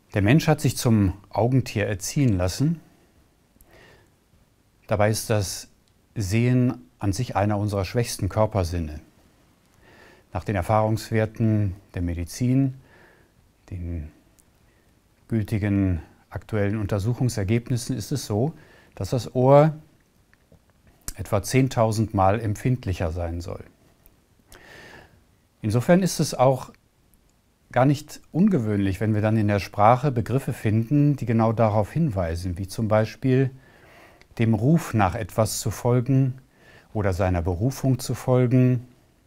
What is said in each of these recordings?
Der Mensch hat sich zum Augentier erziehen lassen. Dabei ist das Sehen an sich einer unserer schwächsten Körpersinne. Nach den Erfahrungswerten der Medizin, den gültigen aktuellen Untersuchungsergebnissen ist es so, dass das Ohr etwa 10.000 Mal empfindlicher sein soll. Insofern ist es auch gar nicht ungewöhnlich, wenn wir dann in der Sprache Begriffe finden, die genau darauf hinweisen, wie zum Beispiel dem Ruf nach etwas zu folgen oder seiner Berufung zu folgen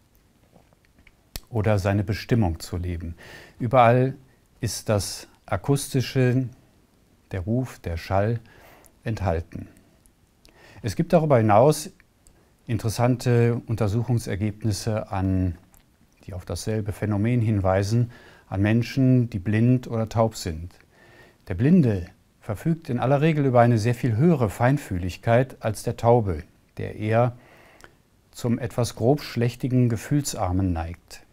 oder seine Bestimmung zu leben. Überall ist das Akustische, der Ruf, der Schall enthalten. Es gibt darüber hinaus interessante Untersuchungsergebnisse, die auf dasselbe Phänomen hinweisen, an Menschen, die blind oder taub sind. Der Blinde verfügt in aller Regel über eine sehr viel höhere Feinfühligkeit als der Taube, der eher zum etwas grobschlächtigen Gefühlsarmen neigt.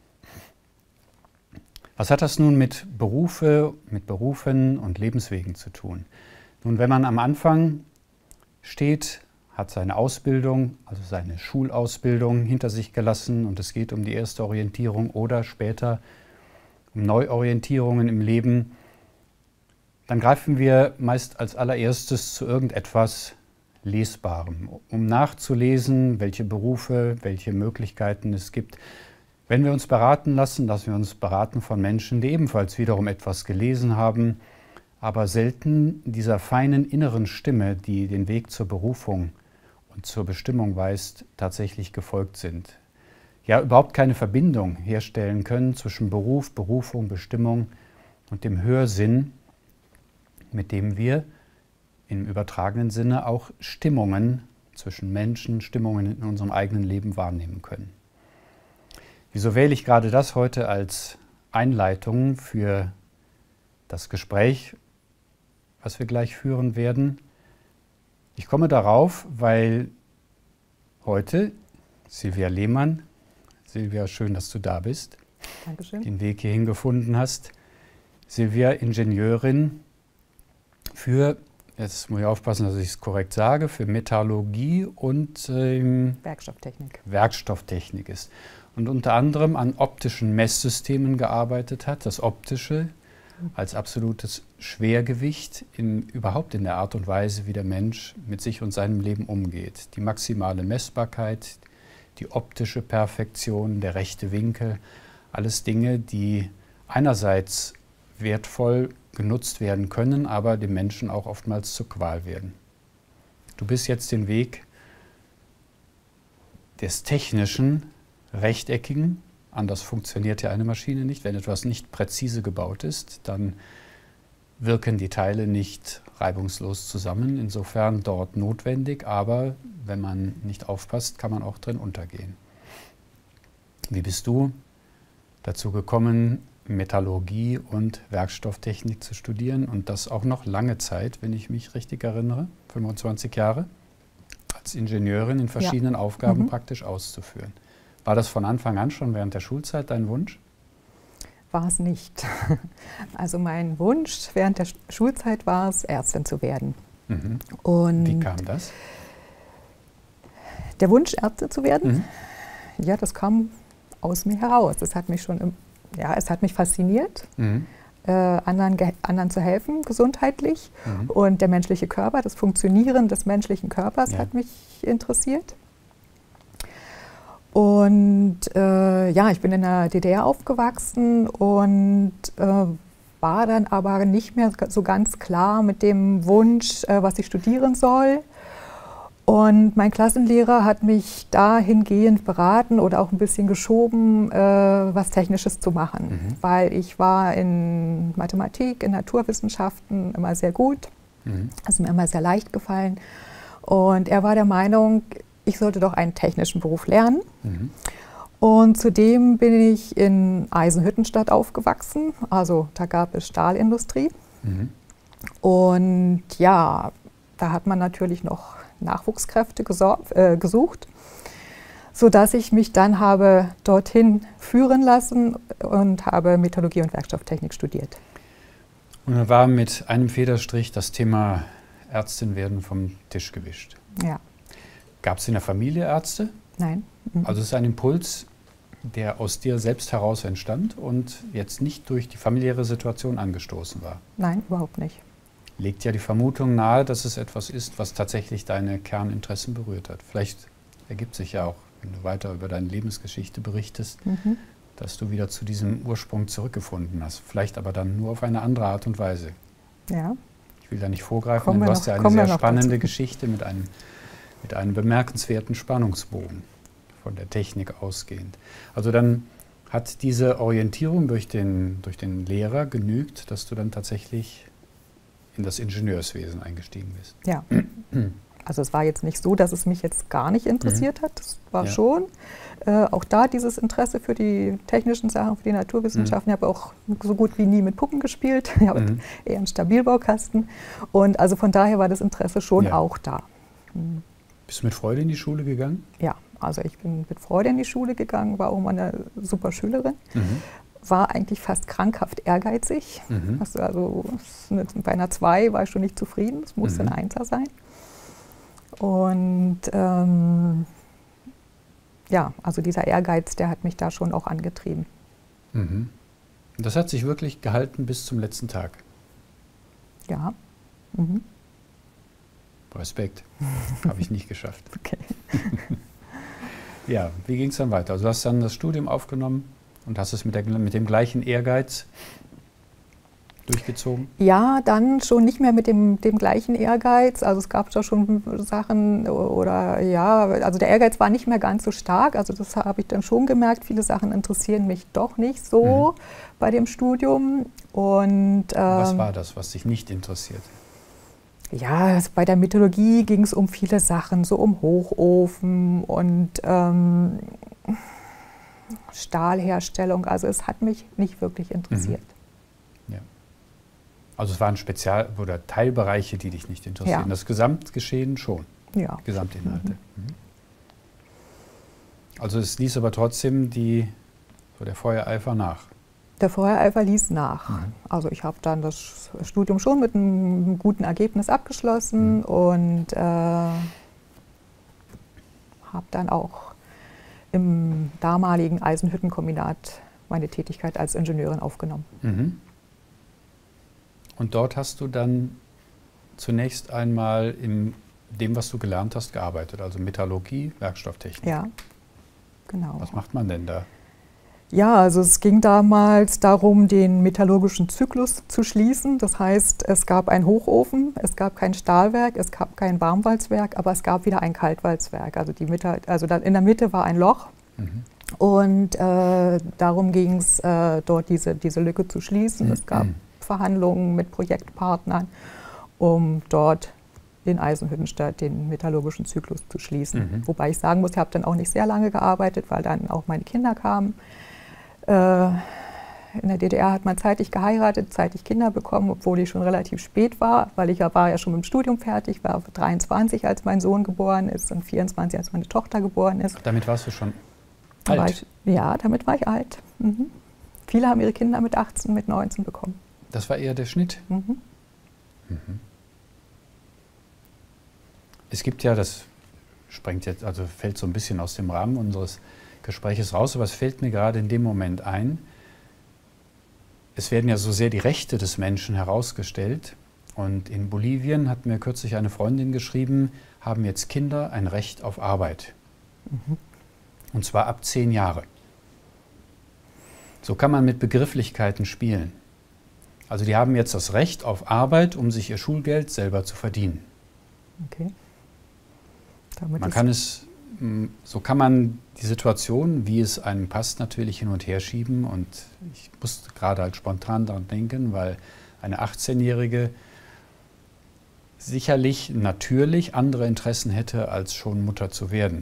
Was hat das nun mit Berufen und Lebenswegen zu tun? Nun, wenn man am Anfang steht, hat seine Ausbildung, also seine Schulausbildung hinter sich gelassen und es geht um die erste Orientierung oder später um Neuorientierungen im Leben, dann greifen wir meist als allererstes zu irgendetwas Lesbarem, um nachzulesen, welche Berufe, welche Möglichkeiten es gibt. Wenn wir uns beraten lassen wir uns beraten von Menschen, die ebenfalls wiederum etwas gelesen haben, aber selten dieser feinen inneren Stimme, die den Weg zur Berufung und zur Bestimmung weist, tatsächlich gefolgt sind. Ja, überhaupt keine Verbindung herstellen können zwischen Beruf, Berufung, Bestimmung und dem Hörsinn, mit dem wir im übertragenen Sinne auch Stimmungen zwischen Menschen, Stimmungen in unserem eigenen Leben wahrnehmen können. Wieso wähle ich gerade das heute als Einleitung für das Gespräch, was wir gleich führen werden? Ich komme darauf, weil heute Silvia Lehmann, Silvia, schön, dass du da bist, Dankeschön, den Weg hierhin gefunden hast. Silvia, Ingenieurin für, jetzt muss ich aufpassen, dass ich es korrekt sage, für Metallurgie und Werkstofftechnik ist. Und unter anderem an optischen Messsystemen gearbeitet hat, das Optische als absolutes Schwergewicht überhaupt in der Art und Weise, wie der Mensch mit sich und seinem Leben umgeht. Die maximale Messbarkeit, die optische Perfektion, der rechte Winkel, alles Dinge, die einerseits wertvoll genutzt werden können, aber dem Menschen auch oftmals zur Qual werden. Du bist jetzt den Weg des technischen, rechteckigen, anders funktioniert ja eine Maschine nicht. Wenn etwas nicht präzise gebaut ist, dann wirken die Teile nicht reibungslos zusammen. Insofern dort notwendig, aber wenn man nicht aufpasst, kann man auch drin untergehen. Wie bist du dazu gekommen, Metallurgie und Werkstofftechnik zu studieren und das auch noch lange Zeit, wenn ich mich richtig erinnere, 25 Jahre, als Ingenieurin in verschiedenen Aufgaben praktisch auszuführen? War das von Anfang an schon während der Schulzeit dein Wunsch? war es nicht. Also mein Wunsch während der Schulzeit war es, Ärztin zu werden. Mhm. Und wie kam das? Der Wunsch, Ärztin zu werden, ja, das kam aus mir heraus. Das hat mich schon, es hat mich fasziniert, anderen zu helfen, gesundheitlich. Und der menschliche Körper, das Funktionieren des menschlichen Körpers hat mich interessiert. Und ich bin in der DDR aufgewachsen und war dann aber nicht mehr so ganz klar mit dem Wunsch, was ich studieren soll. Und mein Klassenlehrer hat mich dahingehend beraten oder auch ein bisschen geschoben, was Technisches zu machen. Weil ich war in Mathematik, in Naturwissenschaften immer sehr gut. Das ist mir immer sehr leicht gefallen. Und er war der Meinung, ich sollte doch einen technischen Beruf lernen. Und zudem bin ich in Eisenhüttenstadt aufgewachsen. Also da gab es Stahlindustrie. Und ja, da hat man natürlich noch Nachwuchskräfte gesucht, sodass ich mich dann habe dorthin führen lassen und habe Metallurgie und Werkstofftechnik studiert. Und dann war mit einem Federstrich das Thema Ärztin werden vom Tisch gewischt. Ja. Gab es in der Familie Ärzte? Nein. Also es ist ein Impuls, der aus dir selbst heraus entstand und jetzt nicht durch die familiäre Situation angestoßen war. Nein, überhaupt nicht. Legt ja die Vermutung nahe, dass es etwas ist, was tatsächlich deine Kerninteressen berührt hat. Vielleicht ergibt sich ja auch, wenn du weiter über deine Lebensgeschichte berichtest, dass du wieder zu diesem Ursprung zurückgefunden hast. Vielleicht aber dann nur auf eine andere Art und Weise. Ja. Ich will da nicht vorgreifen, denn du hast ja eine sehr spannende Geschichte mit einem bemerkenswerten Spannungsbogen von der Technik ausgehend. Also dann hat diese Orientierung durch den Lehrer genügt, dass du dann tatsächlich in das Ingenieurswesen eingestiegen bist. Ja. Also es war jetzt nicht so, dass es mich jetzt gar nicht interessiert hat. Das war schon auch da dieses Interesse für die technischen Sachen, für die Naturwissenschaften. Ich habe auch so gut wie nie mit Puppen gespielt. Ich habe eher einen Stabilbaukasten. Und also von daher war das Interesse schon auch da. Bist du mit Freude in die Schule gegangen? Ja, also ich bin mit Freude in die Schule gegangen, war auch mal eine super Schülerin. War eigentlich fast krankhaft ehrgeizig. Also bei einer 2 war ich schon nicht zufrieden, es musste ein 1er sein. Und ja, also dieser Ehrgeiz, der hat mich da schon auch angetrieben. Das hat sich wirklich gehalten bis zum letzten Tag? Ja. Respekt, habe ich nicht geschafft. Okay. Ja, wie ging es dann weiter? Also du hast dann das Studium aufgenommen und hast es mit dem gleichen Ehrgeiz durchgezogen? Ja, dann schon nicht mehr mit dem gleichen Ehrgeiz. Also es gab da schon Sachen also der Ehrgeiz war nicht mehr ganz so stark. Also das habe ich dann schon gemerkt. Viele Sachen interessieren mich doch nicht so bei dem Studium. Und was war das, was dich nicht interessiert? Ja, bei der Metallurgie ging es um viele Sachen, so um Hochofen und Stahlherstellung. Also es hat mich nicht wirklich interessiert. Ja. Also es waren oder Teilbereiche, die dich nicht interessieren. Ja. Das Gesamtgeschehen schon. Ja. Gesamtinhalte. Also es ließ aber trotzdem der Feuereifer nach. Der Feuereifer ließ nach. Also ich habe dann das Studium schon mit einem guten Ergebnis abgeschlossen und habe dann auch im damaligen Eisenhüttenkombinat meine Tätigkeit als Ingenieurin aufgenommen. Und dort hast du dann zunächst einmal in dem, was du gelernt hast, gearbeitet, also Metallurgie, Werkstofftechnik. Ja, genau. Was macht man denn da? Ja, also es ging damals darum, den metallurgischen Zyklus zu schließen. Das heißt, es gab einen Hochofen, es gab kein Stahlwerk, es gab kein Warmwalzwerk, aber es gab wieder ein Kaltwalzwerk. Also in der Mitte war ein Loch und darum ging es, dort diese Lücke zu schließen. Es gab Verhandlungen mit Projektpartnern, um dort in Eisenhüttenstadt den metallurgischen Zyklus zu schließen. Wobei ich sagen muss, ich habe dann auch nicht sehr lange gearbeitet, weil dann auch meine Kinder kamen. In der DDR hat man zeitig geheiratet, zeitig Kinder bekommen, obwohl ich schon relativ spät war, weil ich war ja schon mit dem Studium fertig, war 23, als mein Sohn geboren ist und 24, als meine Tochter geboren ist. Ach, damit warst du schon alt? Damit war ich alt. Viele haben ihre Kinder mit 18, mit 19 bekommen. Das war eher der Schnitt? Es gibt ja, das fällt so ein bisschen aus dem Rahmen unseres Gespräches raus, aber es fällt mir gerade in dem Moment ein, es werden ja so sehr die Rechte des Menschen herausgestellt und in Bolivien hat mir kürzlich eine Freundin geschrieben, haben jetzt Kinder ein Recht auf Arbeit. Und zwar ab 10 Jahre. So kann man mit Begrifflichkeiten spielen. Also die haben jetzt das Recht auf Arbeit, um sich ihr Schulgeld selber zu verdienen. Okay. So kann man die Situation, wie es einem passt, natürlich hin und her schieben. Und ich musste gerade halt spontan daran denken, weil eine 18-Jährige sicherlich natürlich andere Interessen hätte, als schon Mutter zu werden.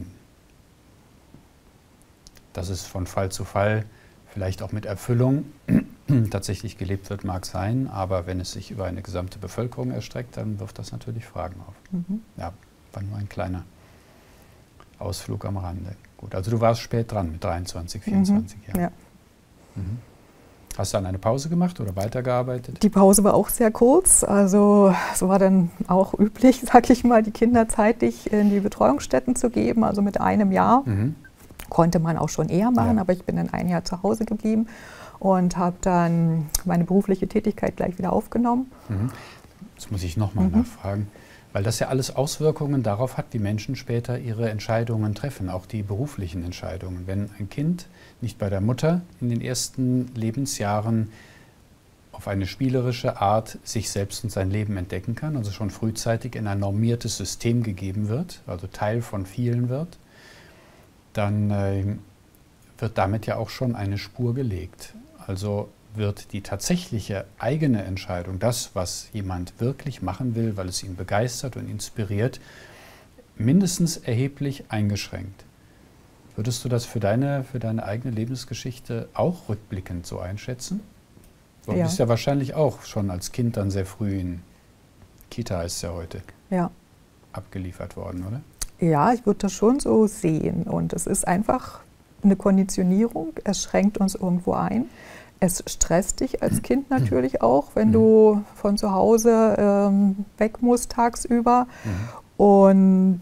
Dass es von Fall zu Fall vielleicht auch mit Erfüllung tatsächlich gelebt wird, mag sein. Aber wenn es sich über eine gesamte Bevölkerung erstreckt, dann wirft das natürlich Fragen auf. Ja, war nur ein kleiner Ausflug am Rande. Gut, also du warst spät dran mit 23, 24 Jahren. Ja. Hast du dann eine Pause gemacht oder weitergearbeitet? Die Pause war auch sehr kurz. Also es war dann auch üblich, sag ich mal, die Kinder zeitig in die Betreuungsstätten zu geben. Also mit einem Jahr konnte man auch schon eher machen, aber ich bin dann ein Jahr zu Hause geblieben und habe dann meine berufliche Tätigkeit gleich wieder aufgenommen. Jetzt muss ich nochmal nachfragen, weil das ja alles Auswirkungen darauf hat, wie Menschen später ihre Entscheidungen treffen, auch die beruflichen Entscheidungen. Wenn ein Kind nicht bei der Mutter in den ersten Lebensjahren auf eine spielerische Art sich selbst und sein Leben entdecken kann, also schon frühzeitig in ein normiertes System gegeben wird, also Teil von vielen wird, dann wird damit ja auch schon eine Spur gelegt. Also wird die tatsächliche eigene Entscheidung, das, was jemand wirklich machen will, weil es ihn begeistert und inspiriert, mindestens erheblich eingeschränkt. Würdest du das für deine eigene Lebensgeschichte auch rückblickend so einschätzen? Du bist ja wahrscheinlich auch schon als Kind dann sehr früh in Kita, heißt es ja heute, abgeliefert worden, oder? Ja, ich würde das schon so sehen. Und es ist einfach eine Konditionierung. Es schränkt uns irgendwo ein. Es stresst dich als Kind natürlich auch, wenn du von zu Hause weg musst tagsüber. Und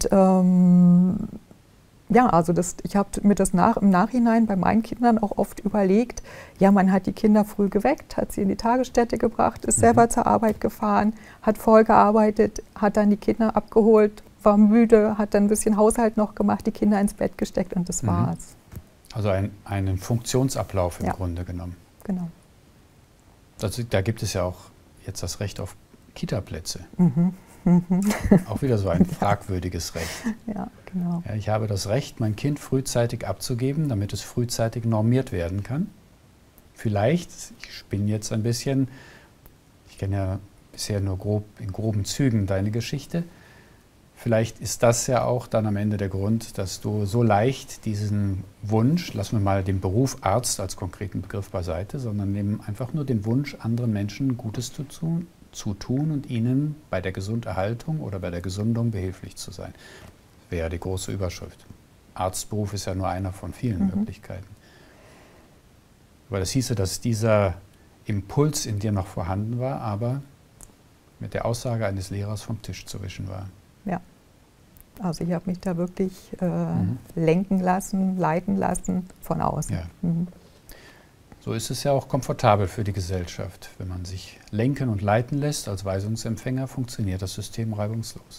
ja, also ich habe mir das im Nachhinein bei meinen Kindern auch oft überlegt, ja, man hat die Kinder früh geweckt, hat sie in die Tagesstätte gebracht, ist selber zur Arbeit gefahren, hat voll gearbeitet, hat dann die Kinder abgeholt, war müde, hat dann ein bisschen Haushalt noch gemacht, die Kinder ins Bett gesteckt und das war's. Also einen Funktionsablauf im Grunde genommen. Genau. Also da gibt es ja auch jetzt das Recht auf Kita-Plätze. Auch wieder so ein fragwürdiges Recht. Ja, genau. Ja, ich habe das Recht, mein Kind frühzeitig abzugeben, damit es frühzeitig normiert werden kann. Vielleicht, ich spinne jetzt ein bisschen, ich kenne ja bisher nur in groben Zügen deine Geschichte, vielleicht ist das ja auch dann am Ende der Grund, dass du so leicht diesen Wunsch, lassen wir mal den Beruf Arzt als konkreten Begriff beiseite, sondern nehmen einfach nur den Wunsch, anderen Menschen Gutes zu tun und ihnen bei der Gesunderhaltung oder bei der Gesundung behilflich zu sein. Das wäre die große Überschrift. Arztberuf ist ja nur einer von vielen Möglichkeiten. Aber das hieße, dass dieser Impuls in dir noch vorhanden war, aber mit der Aussage eines Lehrers vom Tisch zu wischen war. Ja, also ich habe mich da wirklich lenken lassen, leiten lassen von außen. Ja. So ist es ja auch komfortabel für die Gesellschaft. Wenn man sich lenken und leiten lässt als Weisungsempfänger, funktioniert das System reibungslos.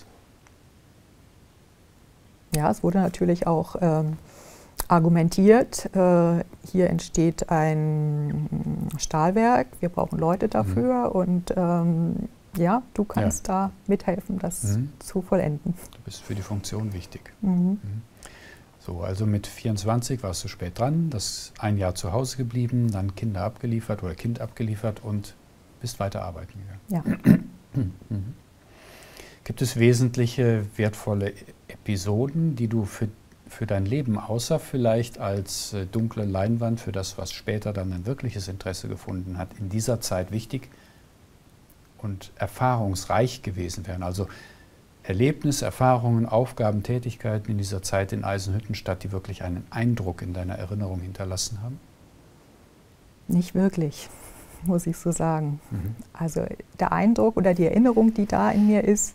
Ja, es wurde natürlich auch argumentiert, hier entsteht ein Stahlwerk, wir brauchen Leute dafür und ja, du kannst da mithelfen, das zu vollenden. Du bist für die Funktion wichtig. So, also mit 24 warst du spät dran, das ein Jahr zu Hause geblieben, dann Kinder abgeliefert oder Kind abgeliefert und bist weiter arbeiten gegangen. Ja. Gibt es wesentliche, wertvolle Episoden, die du für dein Leben, außer vielleicht als dunkle Leinwand für das, was später dann ein wirkliches Interesse gefunden hat, in dieser Zeit wichtig und erfahrungsreich gewesen wären? Also Erlebnisse, Erfahrungen, Aufgaben, Tätigkeiten in dieser Zeit in Eisenhüttenstadt, die wirklich einen Eindruck in deiner Erinnerung hinterlassen haben? Nicht wirklich, muss ich so sagen. Also der Eindruck oder die Erinnerung, die da in mir ist,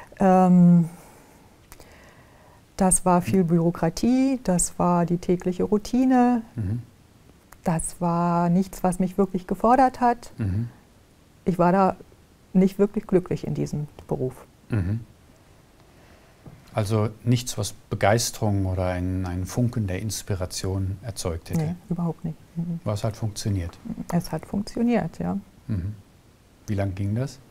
das war viel Bürokratie, das war die tägliche Routine, das war nichts, was mich wirklich gefordert hat. Ich war da nicht wirklich glücklich in diesem Beruf. Also nichts, was Begeisterung oder einen Funken der Inspiration erzeugt hätte? Nee, überhaupt nicht. Aber es hat funktioniert? Es hat funktioniert, ja. Wie lange ging das?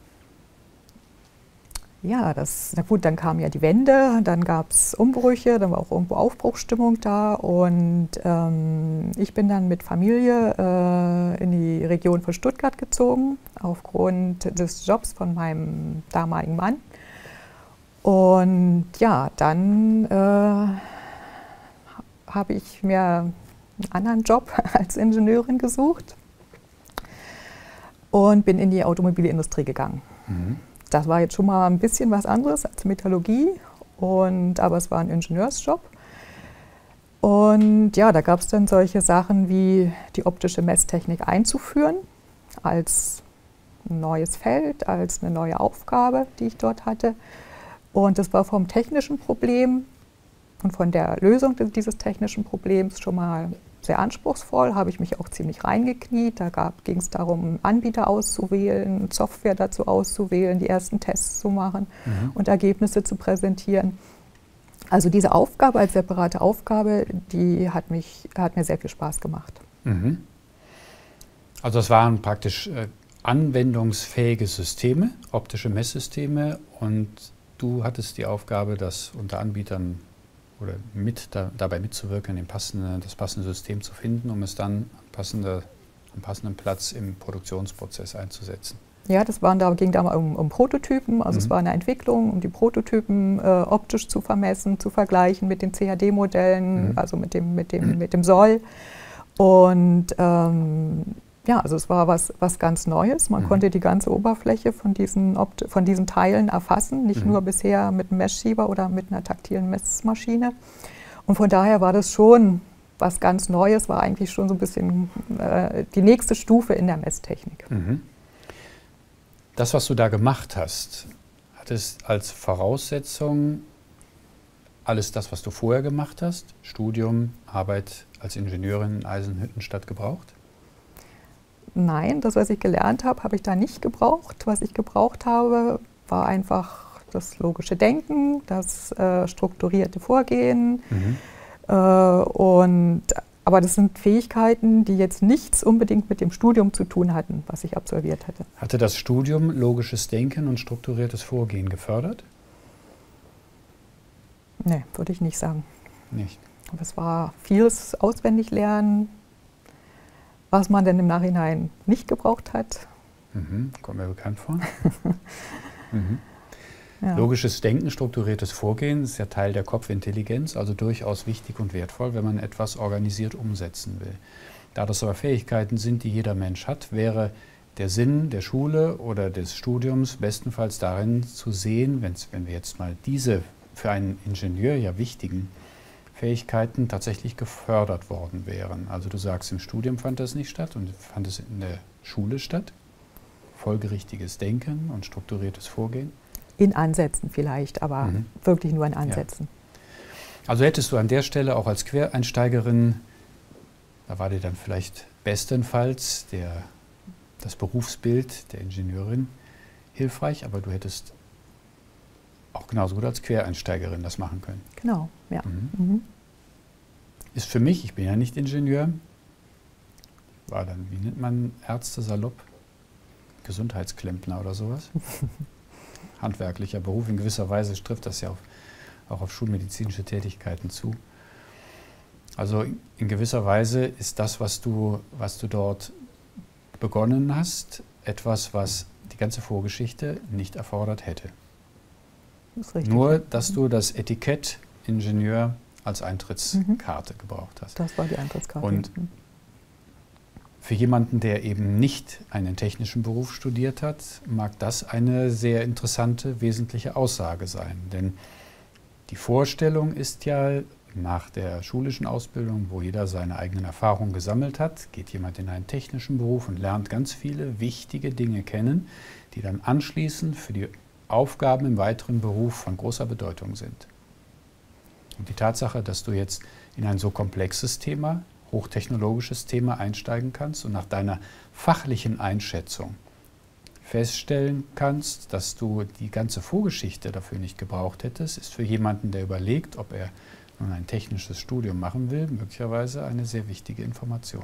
Ja, na gut, dann kam ja die Wende, dann gab es Umbrüche, dann war auch irgendwo Aufbruchsstimmung da und ich bin dann mit Familie in die Region von Stuttgart gezogen, aufgrund des Jobs von meinem damaligen Mann. Und ja, dann habe ich mir einen anderen Job als Ingenieurin gesucht und bin in die Automobilindustrie gegangen. Das war jetzt schon mal ein bisschen was anderes als Metallurgie, aber es war ein Ingenieursjob. Und ja, da gab es dann solche Sachen wie die optische Messtechnik einzuführen als ein neues Feld, als eine neue Aufgabe, die ich dort hatte. Und das war vom technischen Problem und von der Lösung dieses technischen Problems schon mal sehr anspruchsvoll, habe ich mich auch ziemlich reingekniet. Da ging es darum, einen Anbieter auszuwählen, Software dazu auszuwählen, die ersten Tests zu machen und Ergebnisse zu präsentieren. Also diese Aufgabe als separate Aufgabe, die hat mir sehr viel Spaß gemacht. Mhm. Also das waren praktisch anwendungsfähige Systeme, optische Messsysteme, und du hattest die Aufgabe, das unter Anbietern oder dabei mitzuwirken, das passende System zu finden, um es dann am passenden Platz im Produktionsprozess einzusetzen. Ja, ging da um Prototypen, also es war eine Entwicklung, um die Prototypen optisch zu vermessen, zu vergleichen mit den CAD-Modellen, also mit dem Soll. Und ja, also es war was ganz Neues. Man konnte die ganze Oberfläche von diesen Teilen erfassen, nicht nur bisher mit einem Messschieber oder mit einer taktilen Messmaschine. Und von daher war das schon was ganz Neues, war eigentlich schon so ein bisschen die nächste Stufe in der Messtechnik. Mhm. Das, was du da gemacht hast, hat es als Voraussetzung alles das, was du vorher gemacht hast, Studium, Arbeit als Ingenieurin in Eisenhüttenstadt, gebraucht? Nein, das, was ich gelernt habe, habe ich da nicht gebraucht. Was ich gebraucht habe, war einfach das logische Denken, das strukturierte Vorgehen. Aber das sind Fähigkeiten, die jetzt nichts unbedingt mit dem Studium zu tun hatten, was ich absolviert hatte. Hatte das Studium logisches Denken und strukturiertes Vorgehen gefördert? Nee, würde ich nicht sagen. Nicht? Aber es war vieles auswendig lernen, was man denn im Nachhinein nicht gebraucht hat. Kommt mir bekannt vor. Ja. Logisches Denken, strukturiertes Vorgehen ist ja Teil der Kopfintelligenz, also durchaus wichtig und wertvoll, wenn man etwas organisiert umsetzen will. Da das aber Fähigkeiten sind, die jeder Mensch hat, wäre der Sinn der Schule oder des Studiums bestenfalls darin zu sehen, wenn wir jetzt mal diese für einen Ingenieur ja wichtigen Fähigkeiten tatsächlich gefördert worden wären. Also du sagst, im Studium fand das nicht statt und fand es in der Schule statt. Folgerichtiges Denken und strukturiertes Vorgehen. In Ansätzen vielleicht, aber wirklich nur in Ansätzen. Ja. Also hättest du an der Stelle auch als Quereinsteigerin, da war dir dann vielleicht bestenfalls das Berufsbild der Ingenieurin hilfreich, aber du hättest auch genauso gut als Quereinsteigerin das machen können. Genau, ja. Ist für mich, ich bin ja nicht Ingenieur, war dann, wie nennt man Ärzte salopp? Gesundheitsklempner oder sowas? Handwerklicher Beruf. In gewisser Weise trifft das ja auch auf schulmedizinische Tätigkeiten zu. Also in gewisser Weise ist das, was du dort begonnen hast, etwas, was die ganze Vorgeschichte nicht erfordert hätte. Das ist richtig. Nur, dass du das Etikett Ingenieur als Eintrittskarte gebraucht hast. Das war die Eintrittskarte. Und für jemanden, der eben nicht einen technischen Beruf studiert hat, mag das eine sehr interessante, wesentliche Aussage sein. Denn die Vorstellung ist ja, nach der schulischen Ausbildung, wo jeder seine eigenen Erfahrungen gesammelt hat, geht jemand in einen technischen Beruf und lernt ganz viele wichtige Dinge kennen, die dann anschließend für die Aufgaben im weiteren Beruf von großer Bedeutung sind. Und die Tatsache, dass du jetzt in ein so komplexes Thema, hochtechnologisches Thema einsteigen kannst und nach deiner fachlichen Einschätzung feststellen kannst, dass du die ganze Vorgeschichte dafür nicht gebraucht hättest, ist für jemanden, der überlegt, ob er nun ein technisches Studium machen will, möglicherweise eine sehr wichtige Information.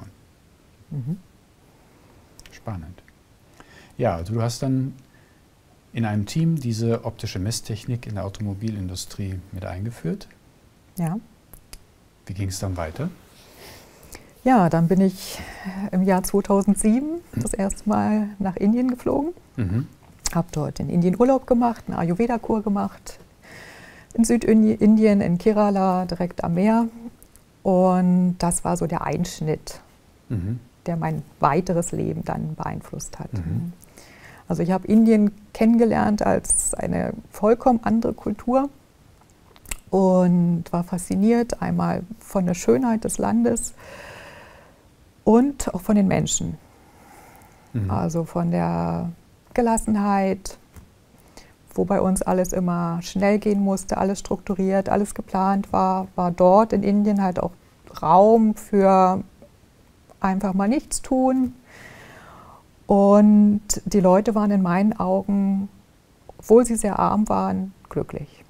Spannend. Ja, also du hast dann in einem Team diese optische Messtechnik in der Automobilindustrie mit eingeführt. Ja. Wie ging es dann weiter? Ja, dann bin ich im Jahr 2007 das erste Mal nach Indien geflogen. Habe dort in Indien Urlaub gemacht, eine Ayurveda-Kur gemacht. In Südindien, in Kerala, direkt am Meer. Und das war so der Einschnitt, der mein weiteres Leben dann beeinflusst hat. Also ich habe Indien kennengelernt als eine vollkommen andere Kultur. und war fasziniert, einmal von der Schönheit des Landes und auch von den Menschen. Also von der Gelassenheit, wo bei uns alles immer schnell gehen musste, alles strukturiert, alles geplant war dort in Indien halt auch Raum für einfach mal nichts tun. Und die Leute waren in meinen Augen, obwohl sie sehr arm waren, glücklich.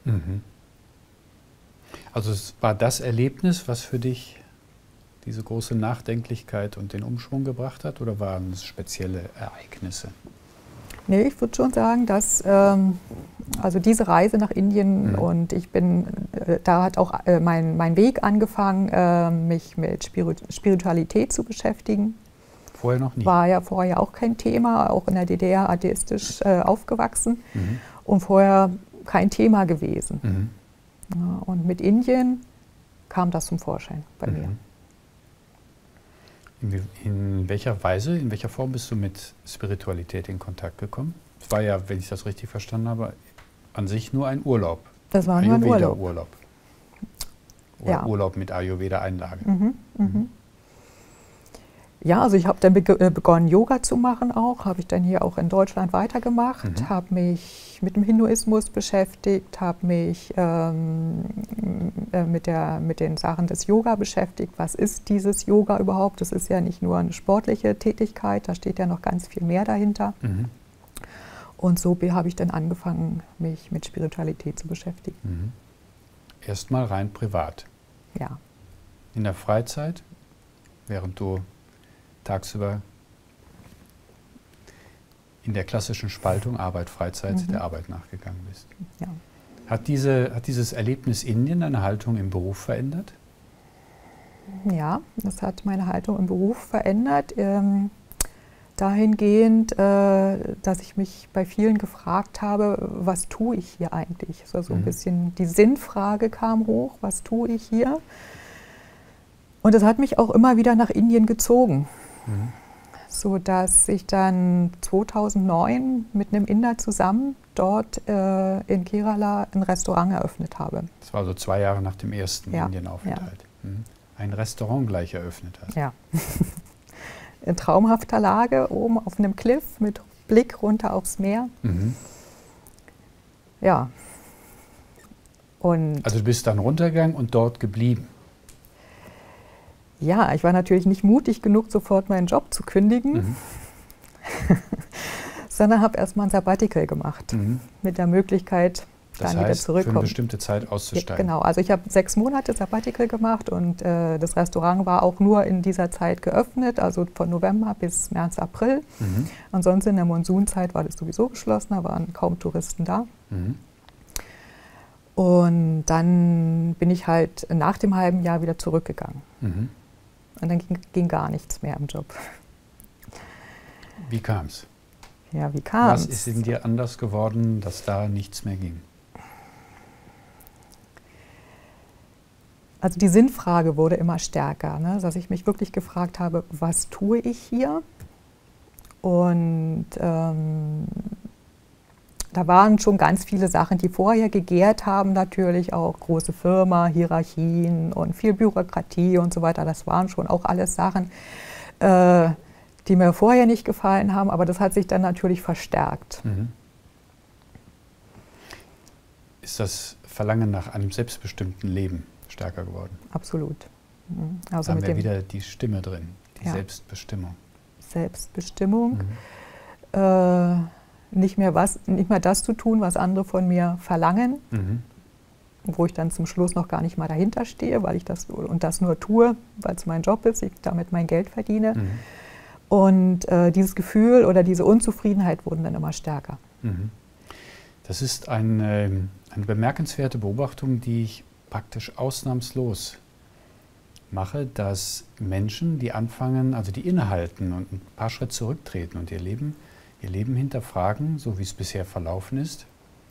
Also es war das Erlebnis, was für dich diese große Nachdenklichkeit und den Umschwung gebracht hat, oder waren es spezielle Ereignisse? Nee, ich würde schon sagen, dass also diese Reise nach Indien und da hat auch mein Weg angefangen, mich mit Spiritualität zu beschäftigen. Vorher noch nie? War ja vorher auch kein Thema, auch in der DDR atheistisch aufgewachsen und vorher kein Thema gewesen. Ja, und mit Indien kam das zum Vorschein bei mir. In welcher Weise, in welcher Form bist du mit Spiritualität in Kontakt gekommen? Es war ja, wenn ich das richtig verstanden habe, an sich nur ein Urlaub. Das war nur ein Urlaub. Oder ja. Urlaub mit Ayurveda-Einlage. Ja, also ich habe dann begonnen, Yoga zu machen auch, habe ich dann hier auch in Deutschland weitergemacht, habe mich mit dem Hinduismus beschäftigt, habe mich mit den Sachen des Yoga beschäftigt. Was ist dieses Yoga überhaupt? Das ist ja nicht nur eine sportliche Tätigkeit, da steht ja noch ganz viel mehr dahinter. Und so habe ich dann angefangen, mich mit Spiritualität zu beschäftigen. Erstmal rein privat. Ja. In der Freizeit, während du tagsüber in der klassischen Spaltung Arbeit, Freizeit der Arbeit nachgegangen bist. Ja. Hat dieses Erlebnis Indien deine Haltung im Beruf verändert? Ja, das hat meine Haltung im Beruf verändert. Dahingehend, dass ich mich bei vielen gefragt habe, was tue ich hier eigentlich? Also so ein bisschen die Sinnfrage kam hoch, was tue ich hier? Und das hat mich auch immer wieder nach Indien gezogen, sodass ich dann 2009 mit einem Inder zusammen dort in Kerala ein Restaurant eröffnet habe. Das war so 2 Jahre nach dem ersten Indienaufenthalt. Ja. Ein Restaurant gleich eröffnet hast. Ja. In traumhafter Lage, oben auf einem Cliff mit Blick runter aufs Meer. Ja. Und also du bist dann runtergegangen und dort geblieben? Ja, ich war natürlich nicht mutig genug, sofort meinen Job zu kündigen, sondern habe erstmal ein Sabbatical gemacht, mit der Möglichkeit, dann wieder zurückzukommen. Für eine bestimmte Zeit auszusteigen. Ja, genau, also ich habe 6 Monate Sabbatical gemacht und das Restaurant war auch nur in dieser Zeit geöffnet, also von November bis März, April. Ansonsten in der Monsunzeit war das sowieso geschlossen, da waren kaum Touristen da. Und dann bin ich halt nach dem halben Jahr wieder zurückgegangen. Und dann ging gar nichts mehr im Job. Wie kam es? Ja, wie kam es? Was ist in dir anders geworden, dass da nichts mehr ging? Also die Sinnfrage wurde immer stärker, ne? Dass ich mich wirklich gefragt habe, was tue ich hier? Und da waren schon ganz viele Sachen, die vorher gegärt haben, natürlich auch große Firma, Hierarchien und viel Bürokratie und so weiter. Das waren schon auch alles Sachen, die mir vorher nicht gefallen haben, aber das hat sich dann natürlich verstärkt. Ist das Verlangen nach einem selbstbestimmten Leben stärker geworden? Absolut. Also da haben wir wieder die Stimme drin, die Selbstbestimmung. Selbstbestimmung. Nicht mehr das zu tun, was andere von mir verlangen, wo ich dann zum Schluss noch gar nicht mal dahinter stehe, weil ich das nur tue, weil es mein Job ist, ich damit mein Geld verdiene. Und dieses Gefühl oder diese Unzufriedenheit wurden dann immer stärker. Das ist eine bemerkenswerte Beobachtung, die ich praktisch ausnahmslos mache, dass Menschen, die anfangen, also die innehalten und ein paar Schritte zurücktreten und ihr Leben hinterfragen, so wie es bisher verlaufen ist,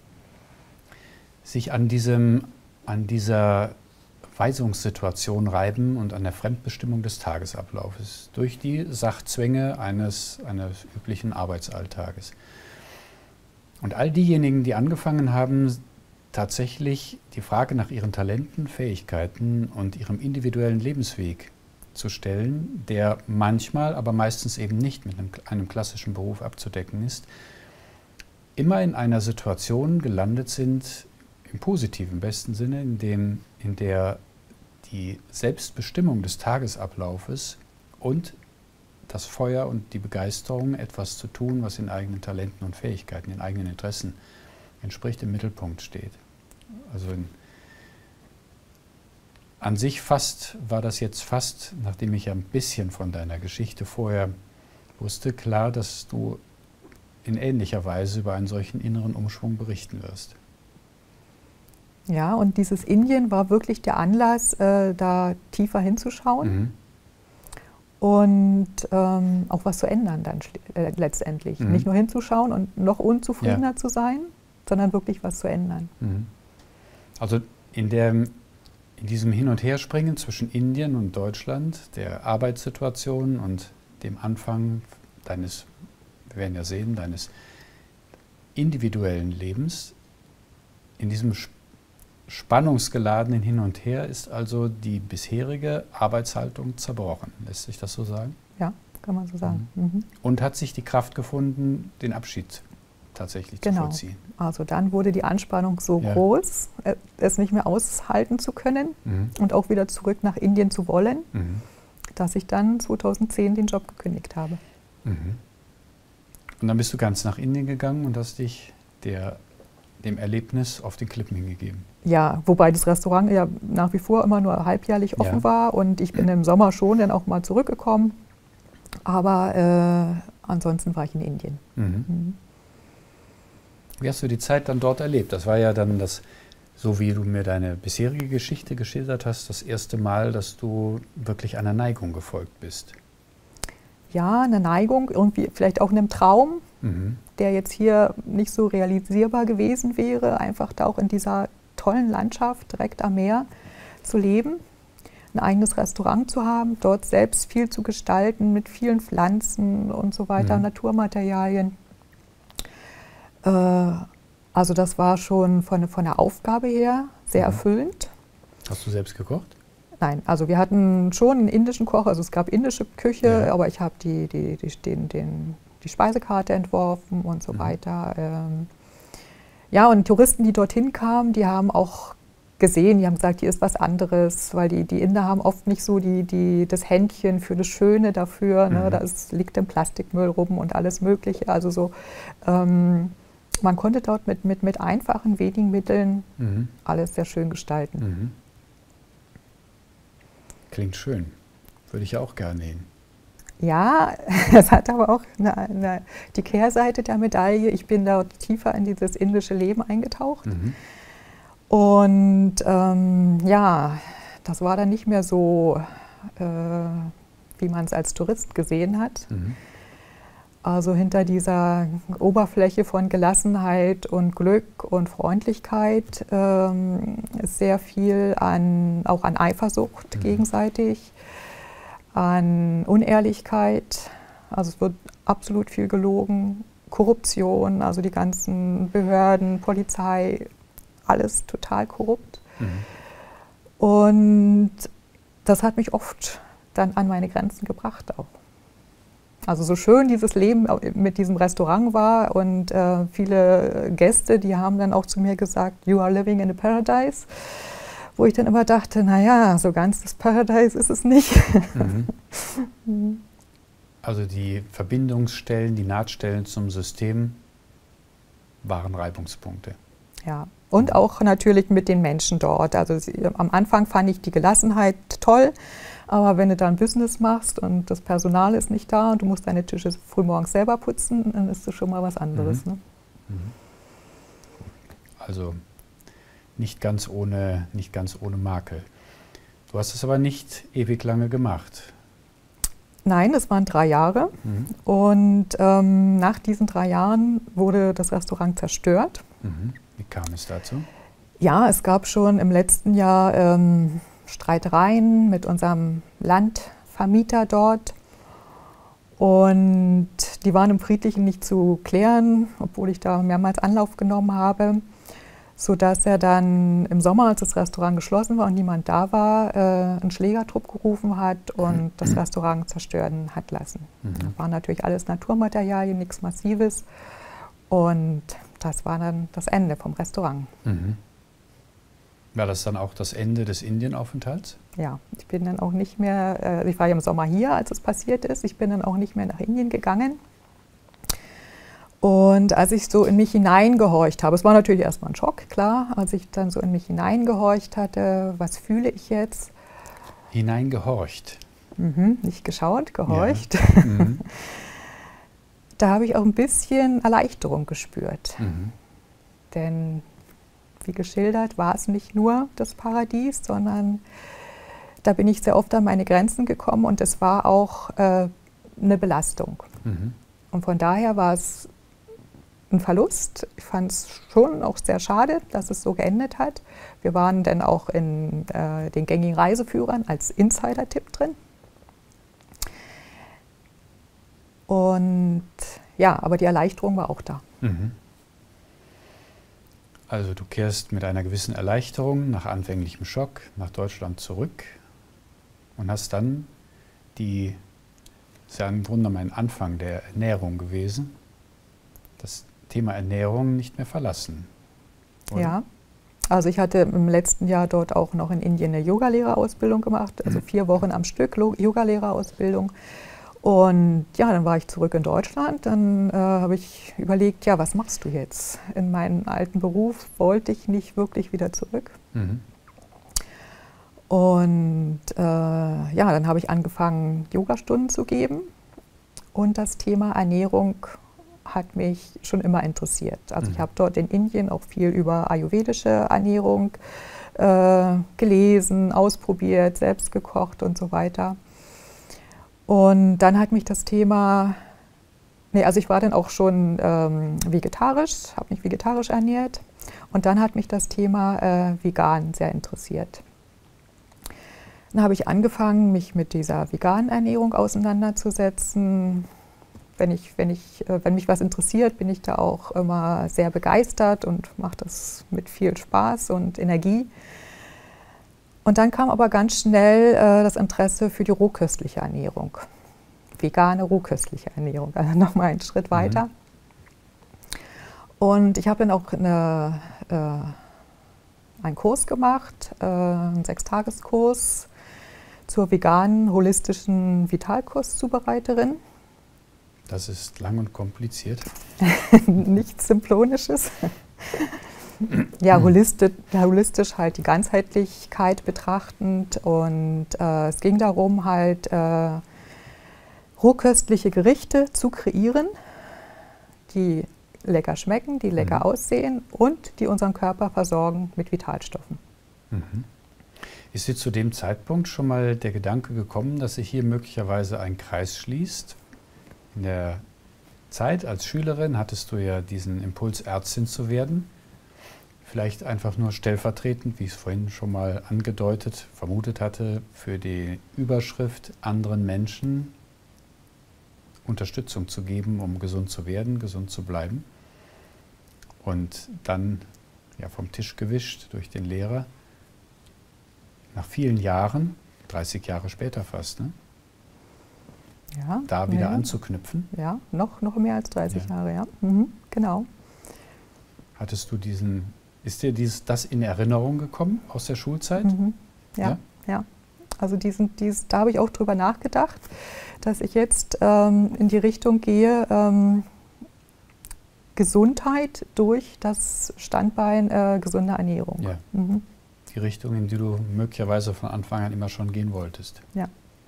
sich an dieser Weisungssituation reiben und an der Fremdbestimmung des Tagesablaufes durch die Sachzwänge eines üblichen Arbeitsalltages. Und all diejenigen, die angefangen haben, tatsächlich die Frage nach ihren Talenten, Fähigkeiten und ihrem individuellen Lebensweg zu stellen, der manchmal, aber meistens eben nicht mit einem klassischen Beruf abzudecken ist, immer in einer Situation gelandet sind, im positiven, besten Sinne, in der die Selbstbestimmung des Tagesablaufes und das Feuer und die Begeisterung, etwas zu tun, was in eigenen Talenten und Fähigkeiten, in eigenen Interessen entspricht, im Mittelpunkt steht. Also an sich war das jetzt fast, nachdem ich ein bisschen von deiner Geschichte vorher wusste, klar, dass du in ähnlicher Weise über einen solchen inneren Umschwung berichten wirst. Ja, und dieses Indien war wirklich der Anlass, da tiefer hinzuschauen und auch was zu ändern dann letztendlich. Nicht nur hinzuschauen und noch unzufriedener zu sein, sondern wirklich was zu ändern. Also in diesem Hin- und Herspringen zwischen Indien und Deutschland, der Arbeitssituation und dem Anfang deines, wir werden ja sehen, deines individuellen Lebens, in diesem spannungsgeladenen Hin und Her ist also die bisherige Arbeitshaltung zerbrochen. Lässt sich das so sagen? Ja, kann man so sagen. Und hat sich die Kraft gefunden, den Abschied tatsächlich zu vollziehen. Also dann wurde die Anspannung so groß, es nicht mehr aushalten zu können und auch wieder zurück nach Indien zu wollen, dass ich dann 2010 den Job gekündigt habe. Und dann bist du ganz nach Indien gegangen und hast dich dem Erlebnis auf den Klippen hingegeben. Ja, wobei das Restaurant ja nach wie vor immer nur halbjährlich offen war und ich bin im Sommer schon dann auch mal zurückgekommen, aber ansonsten war ich in Indien. Wie hast du die Zeit dann dort erlebt? Das war ja dann so wie du mir deine bisherige Geschichte geschildert hast, das erste Mal, dass du wirklich einer Neigung gefolgt bist. Ja, eine Neigung, irgendwie vielleicht auch einem Traum, der jetzt hier nicht so realisierbar gewesen wäre, einfach da auch in dieser tollen Landschaft direkt am Meer zu leben, ein eigenes Restaurant zu haben, dort selbst viel zu gestalten mit vielen Pflanzen und so weiter, Naturmaterialien. Also das war schon von der Aufgabe her sehr erfüllend. Hast du selbst gekocht? Nein, also wir hatten schon einen indischen Koch, also es gab indische Küche, aber ich habe die Speisekarte entworfen und so weiter. Ja, und Touristen, die dorthin kamen, die haben auch gesehen, die haben gesagt, hier ist was anderes, weil die Inder haben oft nicht so das Händchen für das Schöne dafür. Ne? Da liegt im Plastikmüll rum und alles Mögliche. Also so, man konnte dort mit einfachen, wenigen Mitteln alles sehr schön gestalten. Klingt schön. Würde ich auch gerne nehmen. Ja, es hat aber auch die Kehrseite der Medaille. Ich bin dort tiefer in dieses indische Leben eingetaucht. Und ja, das war dann nicht mehr so, wie man es als Tourist gesehen hat. Also hinter dieser Oberfläche von Gelassenheit und Glück und Freundlichkeit ist sehr viel auch an Eifersucht gegenseitig, an Unehrlichkeit, also es wird absolut viel gelogen, Korruption, also die ganzen Behörden, Polizei, alles total korrupt. Und das hat mich oft dann an meine Grenzen gebracht auch. Also so schön dieses Leben mit diesem Restaurant war und viele Gäste, die haben dann auch zu mir gesagt, you are living in a paradise. Wo ich dann immer dachte, naja, so ganz das Paradise ist es nicht. Also die Verbindungsstellen, die Nahtstellen zum System waren Reibungspunkte. Ja, und auch natürlich mit den Menschen dort. Also am Anfang fand ich die Gelassenheit toll, aber wenn du dann Business machst und das Personal ist nicht da und du musst deine Tische frühmorgens selber putzen, dann ist das schon mal was anderes. Ne? Also nicht ganz ohne Makel. Du hast es aber nicht ewig lange gemacht. Nein, das waren 3 Jahre. Und nach diesen 3 Jahren wurde das Restaurant zerstört. Wie kam es dazu? Ja, es gab schon im letzten Jahr Streitereien mit unserem Landvermieter dort. Und die waren im Friedlichen nicht zu klären, obwohl ich da mehrmals Anlauf genommen habe. sodass er dann im Sommer, als das Restaurant geschlossen war und niemand da war, einen Schlägertrupp gerufen hat und das Restaurant zerstören hat lassen. Das waren natürlich alles Naturmaterialien, nichts Massives. Und das war dann das Ende vom Restaurant. War das dann auch das Ende des Indienaufenthalts? Ja, ich bin dann auch nicht mehr, ich war ja im Sommer hier, als es passiert ist, ich bin dann auch nicht mehr nach Indien gegangen. Und als ich so in mich hineingehorcht habe, es war natürlich erstmal ein Schock, klar, als ich dann so in mich hineingehorcht hatte, was fühle ich jetzt? Hineingehorcht? Nicht geschaut, gehorcht. Ja. Da habe ich auch ein bisschen Erleichterung gespürt. Denn wie geschildert, war es nicht nur das Paradies, sondern da bin ich sehr oft an meine Grenzen gekommen und es war auch eine Belastung. Und von daher war es ein Verlust. Ich fand es schon auch sehr schade, dass es so geendet hat. Wir waren dann auch in den gängigen Reiseführern als Insider-Tipp drin. Und ja, aber die Erleichterung war auch da. Also du kehrst mit einer gewissen Erleichterung nach anfänglichem Schock nach Deutschland zurück und hast dann das ist ja im Grunde mein Anfang der Ernährung gewesen, das Thema Ernährung nicht mehr verlassen. Oder? Ja, also ich hatte im letzten Jahr dort auch noch in Indien eine Yogalehrerausbildung gemacht, also 4 Wochen am Stück Yogalehrerausbildung. Und ja, dann war ich zurück in Deutschland, dann habe ich überlegt, ja, was machst du jetzt? In meinen alten Beruf wollte ich nicht wirklich wieder zurück. Und ja, dann habe ich angefangen, Yogastunden zu geben und das Thema Ernährung hat mich schon immer interessiert. Also ich habe dort in Indien auch viel über ayurvedische Ernährung gelesen, ausprobiert, selbst gekocht und so weiter. Und dann hat mich das Thema, also ich war dann auch schon vegetarisch, habe mich vegetarisch ernährt und dann hat mich das Thema vegan sehr interessiert. Dann habe ich angefangen, mich mit dieser veganen Ernährung auseinanderzusetzen. Wenn mich was interessiert, bin ich da auch immer sehr begeistert und mache das mit viel Spaß und Energie. Und dann kam aber ganz schnell das Interesse für die rohköstliche Ernährung. Vegane, rohköstliche Ernährung, also nochmal einen Schritt weiter. Und ich habe dann auch einen Kurs gemacht, einen 6-Tageskurs zur veganen, holistischen Vitalkostzubereiterin. Das ist lang und kompliziert. Nichts Symplonisches. Ja, holistisch halt die Ganzheitlichkeit betrachtend und es ging darum, halt rohköstliche Gerichte zu kreieren, die lecker schmecken, die lecker aussehen und die unseren Körper versorgen mit Vitalstoffen. Ist dir zu dem Zeitpunkt schon mal der Gedanke gekommen, dass sich hier möglicherweise ein Kreis schließt? In der Zeit als Schülerin hattest du ja diesen Impuls, Ärztin zu werden. Vielleicht einfach nur stellvertretend, wie ich es vorhin schon mal angedeutet, vermutet hatte, für die Überschrift anderen Menschen Unterstützung zu geben, um gesund zu werden, gesund zu bleiben. Und dann ja, vom Tisch gewischt durch den Lehrer. Nach vielen Jahren, 30 Jahre später fast, ne? Ja, da wieder anzuknüpfen. Ja, noch mehr als 30 Jahre, ja. Genau. Hattest du ist dir das in Erinnerung gekommen aus der Schulzeit? Ja. Also da habe ich auch drüber nachgedacht, dass ich jetzt in die Richtung gehe, Gesundheit durch das Standbein gesunde Ernährung. Ja. Die Richtung, in die du möglicherweise von Anfang an immer schon gehen wolltest. Ja.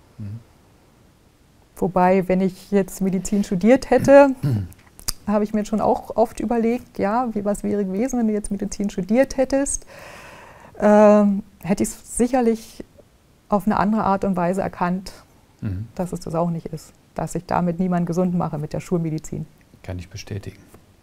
Wobei, wenn ich jetzt Medizin studiert hätte, habe ich mir schon auch oft überlegt, ja, was wäre gewesen, wenn du jetzt Medizin studiert hättest, hätte ich es sicherlich auf eine andere Art und Weise erkannt, dass es das auch nicht ist. Dass ich damit niemanden gesund mache mit der Schulmedizin. Kann ich bestätigen.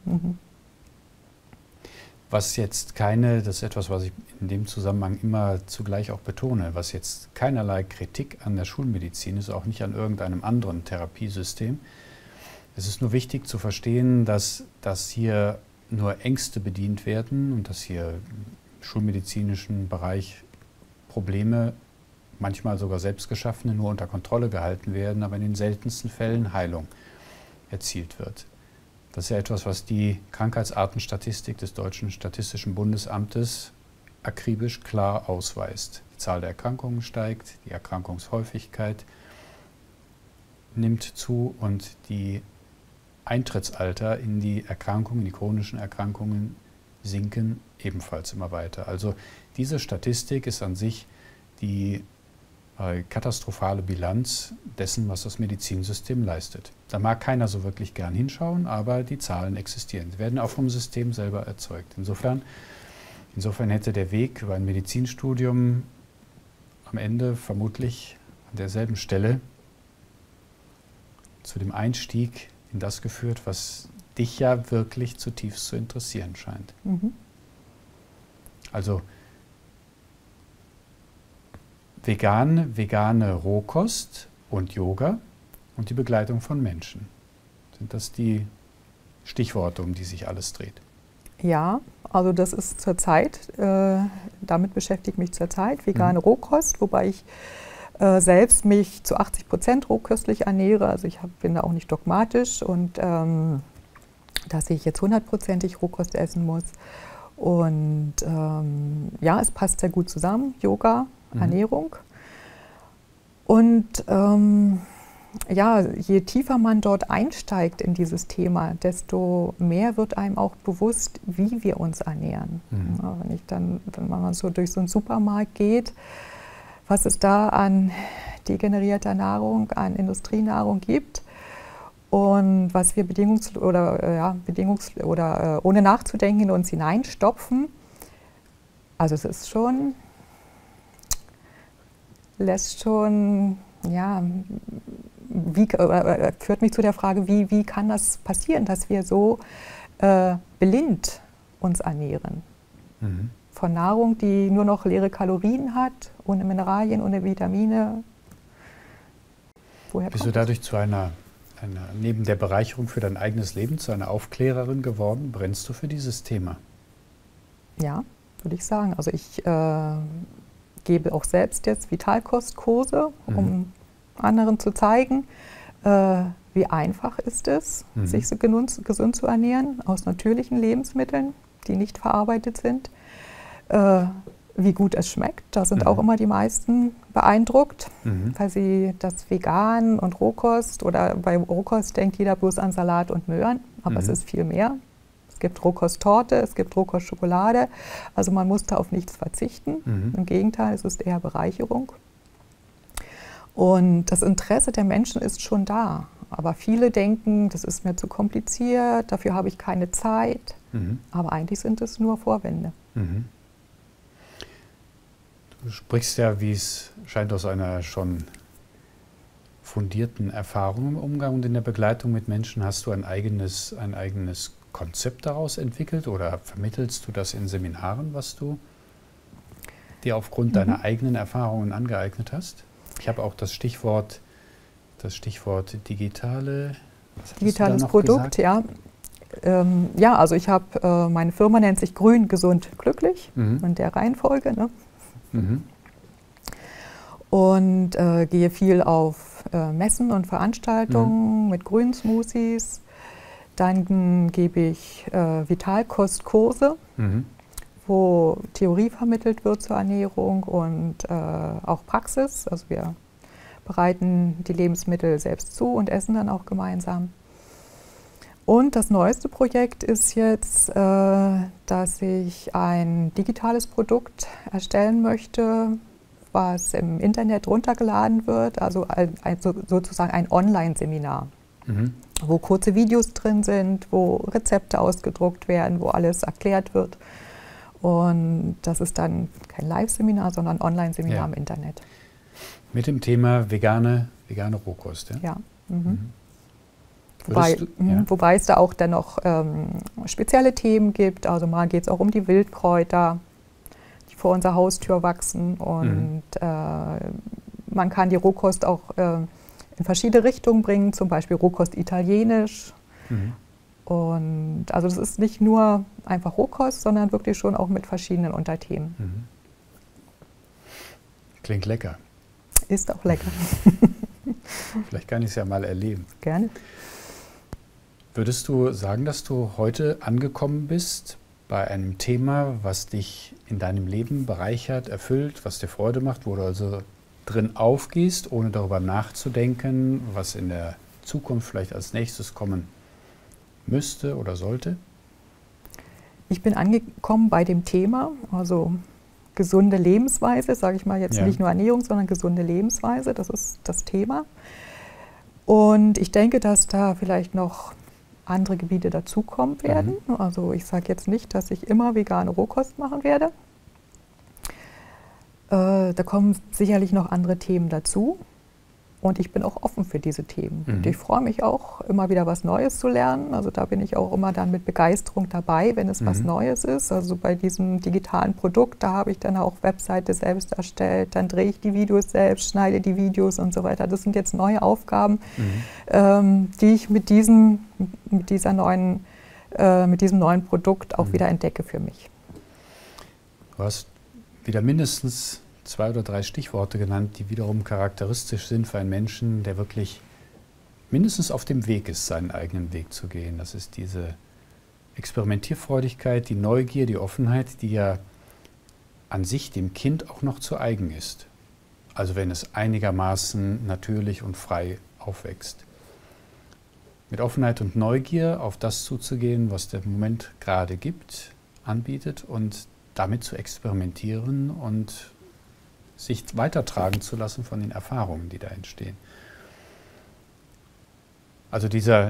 Was jetzt das ist etwas, was ich in dem Zusammenhang immer zugleich auch betone, was jetzt keinerlei Kritik an der Schulmedizin ist, auch nicht an irgendeinem anderen Therapiesystem. Es ist nur wichtig zu verstehen, dass das hier nur Ängste bedient werden und dass hier im schulmedizinischen Bereich Probleme, manchmal sogar selbstgeschaffene, nur unter Kontrolle gehalten werden, aber in den seltensten Fällen Heilung erzielt wird. Das ist ja etwas, was die Krankheitsartenstatistik des Deutschen Statistischen Bundesamtes akribisch klar ausweist. Die Zahl der Erkrankungen steigt, die Erkrankungshäufigkeit nimmt zu und die Eintrittsalter in die Erkrankungen, in die chronischen Erkrankungen sinken ebenfalls immer weiter. Also diese Statistik ist an sich die katastrophale Bilanz dessen, was das Medizinsystem leistet. Da mag keiner so wirklich gern hinschauen, aber die Zahlen existieren. Sie werden auch vom System selber erzeugt. Insofern hätte der Weg über ein Medizinstudium am Ende vermutlich an derselben Stelle zu dem Einstieg in das geführt, was dich ja wirklich zutiefst zu interessieren scheint. Mhm. Also vegane Rohkost und Yoga und die Begleitung von Menschen. Sind das die Stichworte, um die sich alles dreht? Ja, also das ist zurzeit, damit beschäftige ich mich zurzeit, vegane Rohkost, wobei ich selbst mich zu 80% rohköstlich ernähre. Also ich bin da auch nicht dogmatisch und dass ich jetzt 100%ig Rohkost essen muss. Und ja, es passt sehr gut zusammen, Yoga, Ernährung. Und ja, je tiefer man dort einsteigt in dieses Thema, desto mehr wird einem auch bewusst, wie wir uns ernähren. Ja, wenn man so durch so einen Supermarkt geht, was es da an degenerierter Nahrung, an Industrienahrung gibt und was wir ohne nachzudenken in uns hineinstopfen. Also es ist schon, führt mich zu der Frage, wie kann das passieren, dass wir so blind uns ernähren? Mhm. Von Nahrung, die nur noch leere Kalorien hat, ohne Mineralien, ohne Vitamine. Woher bist du dadurch zu einer, neben der Bereicherung für dein eigenes Leben, zu einer Aufklärerin geworden? Brennst du für dieses Thema? Ja, würde ich sagen. Also ich gebe auch selbst jetzt Vitalkostkurse, um anderen zu zeigen, wie einfach ist es, sich so gesund zu ernähren, aus natürlichen Lebensmitteln, die nicht verarbeitet sind. Wie gut es schmeckt. Da sind auch immer die meisten beeindruckt, weil sie das Vegan und Rohkost, oder bei Rohkost denkt jeder bloß an Salat und Möhren, aber es ist viel mehr. Es gibt Rohkosttorte, es gibt Rohkostschokolade, also man muss da auf nichts verzichten. Im Gegenteil, es ist eher Bereicherung. Und das Interesse der Menschen ist schon da, aber viele denken, das ist mir zu kompliziert, dafür habe ich keine Zeit, aber eigentlich sind es nur Vorwände. Du sprichst ja, wie es scheint, aus einer schon fundierten Erfahrung im Umgang und in der Begleitung mit Menschen. Hast du ein eigenes Konzept daraus entwickelt oder vermittelst du das in Seminaren, was du dir aufgrund deiner eigenen Erfahrungen angeeignet hast? Ich habe auch das Stichwort digitales Produkt, ja. Ja, also ich habe, meine Firma nennt sich Grün, Gesund, Glücklich, in der Reihenfolge. Ne? Und gehe viel auf Messen und Veranstaltungen mit grünen Smoothies. Dann gebe ich Vitalkostkurse, wo Theorie vermittelt wird zur Ernährung und auch Praxis. Also wir bereiten die Lebensmittel selbst zu und essen dann auch gemeinsam. Und das neueste Projekt ist jetzt, dass ich ein digitales Produkt erstellen möchte, was im Internet runtergeladen wird, also sozusagen ein Online-Seminar, wo kurze Videos drin sind, wo Rezepte ausgedruckt werden, wo alles erklärt wird. Und das ist dann kein Live-Seminar, sondern ein Online-Seminar im Internet. Mit dem Thema vegane Rohkost, ja? Wobei es da auch dann noch spezielle Themen gibt. Also mal geht es auch um die Wildkräuter, die vor unserer Haustür wachsen. Und man kann die Rohkost auch in verschiedene Richtungen bringen, zum Beispiel Rohkost italienisch. Und also das ist nicht nur einfach Rohkost, sondern wirklich schon auch mit verschiedenen Unterthemen. Mhm. Klingt lecker. Ist auch lecker. Vielleicht kann ich es ja mal erleben. Gerne. Würdest du sagen, dass du heute angekommen bist bei einem Thema, was dich in deinem Leben bereichert, erfüllt, was dir Freude macht, wo du also drin aufgehst, ohne darüber nachzudenken, was in der Zukunft vielleicht als nächstes kommen müsste oder sollte? Ich bin angekommen bei dem Thema, also gesunde Lebensweise, sage ich mal jetzt nicht nur Ernährung, sondern gesunde Lebensweise, das ist das Thema. Und ich denke, dass da vielleicht noch andere Gebiete dazukommen werden. Also ich sage jetzt nicht, dass ich immer vegane Rohkost machen werde. Da kommen sicherlich noch andere Themen dazu. Und ich bin auch offen für diese Themen. Und ich freue mich auch, immer wieder was Neues zu lernen. Also da bin ich auch immer dann mit Begeisterung dabei, wenn es was Neues ist. Also bei diesem digitalen Produkt, da habe ich dann auch Webseite selbst erstellt. Dann drehe ich die Videos selbst, schneide die Videos und so weiter. Das sind jetzt neue Aufgaben, die ich mit diesem neuen Produkt auch wieder entdecke für mich. Du hast wieder mindestens 2 oder 3 Stichworte genannt, die wiederum charakteristisch sind für einen Menschen, der wirklich mindestens auf dem Weg ist, seinen eigenen Weg zu gehen. Das ist diese Experimentierfreudigkeit, die Neugier, die Offenheit, die ja an sich dem Kind auch noch zu eigen ist. Also wenn es einigermaßen natürlich und frei aufwächst. Mit Offenheit und Neugier auf das zuzugehen, was der Moment gerade gibt, anbietet und damit zu experimentieren und sich weitertragen zu lassen von den Erfahrungen, die da entstehen. Also dieser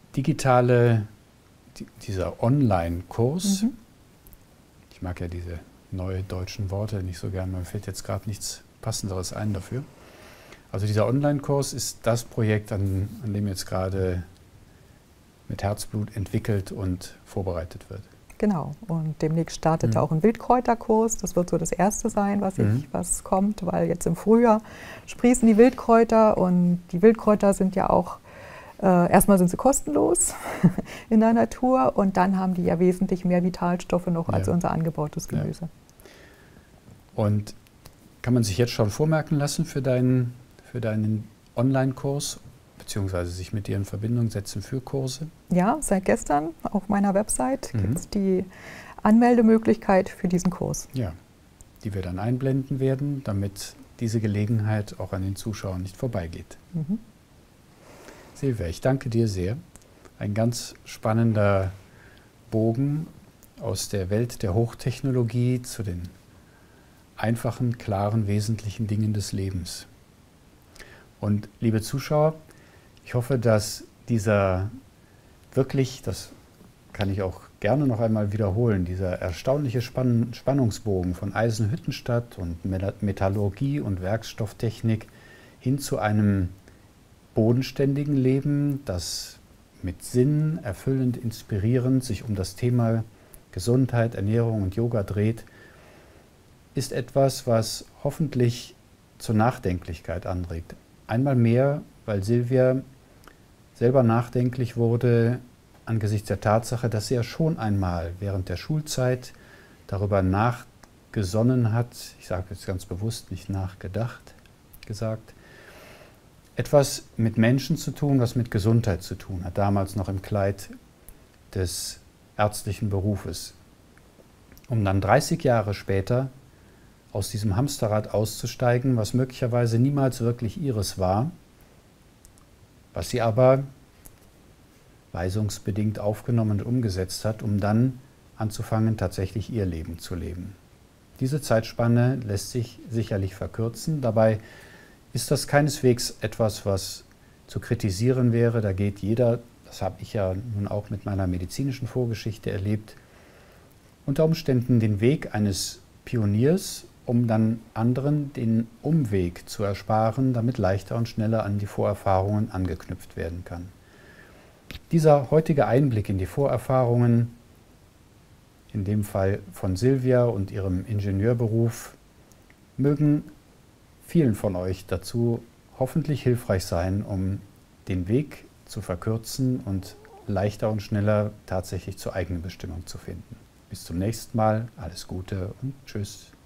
Online-Kurs, ich mag ja diese neuen deutschen Worte nicht so gern, mir fällt jetzt gerade nichts Passenderes ein dafür. Also dieser Online-Kurs ist das Projekt, an dem jetzt gerade mit Herzblut entwickelt und vorbereitet wird. Genau, und demnächst startet auch ein Wildkräuterkurs. Das wird so das Erste sein, was kommt, weil jetzt im Frühjahr sprießen die Wildkräuter und die Wildkräuter sind ja auch, erstmal sind sie kostenlos in der Natur und dann haben die ja wesentlich mehr Vitalstoffe noch als unser angebautes Gemüse. Ja. Und kann man sich jetzt schon vormerken lassen für deinen Online-Kurs? Beziehungsweise sich mit dir in Verbindung setzen für Kurse? Ja, seit gestern auf meiner Website gibt es die Anmeldemöglichkeit für diesen Kurs. Ja, die wir dann einblenden werden, damit diese Gelegenheit auch an den Zuschauern nicht vorbeigeht. Silvia, ich danke dir sehr. Ein ganz spannender Bogen aus der Welt der Hochtechnologie zu den einfachen, klaren, wesentlichen Dingen des Lebens. Und liebe Zuschauer, ich hoffe, dass dieser wirklich, das kann ich auch gerne noch einmal wiederholen, dieser erstaunliche Spannungsbogen von Eisenhüttenstadt und Metallurgie und Werkstofftechnik hin zu einem bodenständigen Leben, das mit Sinn, erfüllend, inspirierend sich um das Thema Gesundheit, Ernährung und Yoga dreht, ist etwas, was hoffentlich zur Nachdenklichkeit anregt. Einmal mehr, weil Silvia selber nachdenklich wurde angesichts der Tatsache, dass sie ja schon einmal während der Schulzeit darüber nachgesonnen hat, ich sage jetzt ganz bewusst nicht nachgedacht, gesagt, etwas mit Menschen zu tun, was mit Gesundheit zu tun hat, damals noch im Kleid des ärztlichen Berufes, um dann 30 Jahre später aus diesem Hamsterrad auszusteigen, was möglicherweise niemals wirklich ihres war, was sie aber weisungsbedingt aufgenommen und umgesetzt hat, um dann anzufangen, tatsächlich ihr Leben zu leben. Diese Zeitspanne lässt sich sicherlich verkürzen. Dabei ist das keineswegs etwas, was zu kritisieren wäre. Da geht jeder, das habe ich ja nun auch mit meiner medizinischen Vorgeschichte erlebt, unter Umständen den Weg eines Pioniers, um dann anderen den Umweg zu ersparen, damit leichter und schneller an die Vorerfahrungen angeknüpft werden kann. Dieser heutige Einblick in die Vorerfahrungen, in dem Fall von Silvia und ihrem Ingenieurberuf, mögen vielen von euch dazu hoffentlich hilfreich sein, um den Weg zu verkürzen und leichter und schneller tatsächlich zur eigenen Bestimmung zu finden. Bis zum nächsten Mal, alles Gute und tschüss.